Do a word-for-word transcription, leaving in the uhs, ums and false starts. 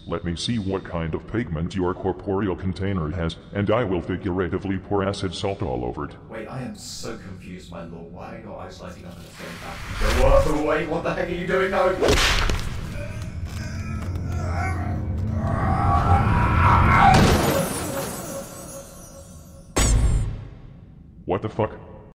Let me see what kind of pigment your corporeal container has, and I will figuratively pour acid salt all over it. Wait, I am so confused, my lord. Why are your eyes lighting up and it's going back? Go, wait, what the heck are you doing? No! What the fuck?